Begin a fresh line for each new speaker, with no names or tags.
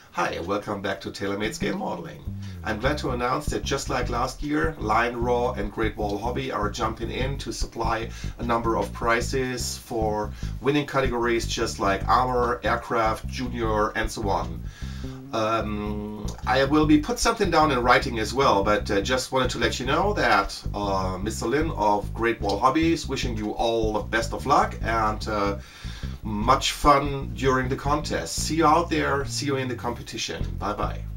Hi, welcome back to TaylorMade Scale Modeling. I'm glad to announce that just like last year, Lion Raw and Great Wall Hobby are jumping in to supply a number of prizes for winning categories just like Armor, Aircraft, Junior, and so on. I will be put something down in writing as well, but just wanted to let you know that Mr. Lin of Great Wall Hobby is wishing you all the best of luck and much fun during the contest. See you out there, see you in the competition. Bye bye.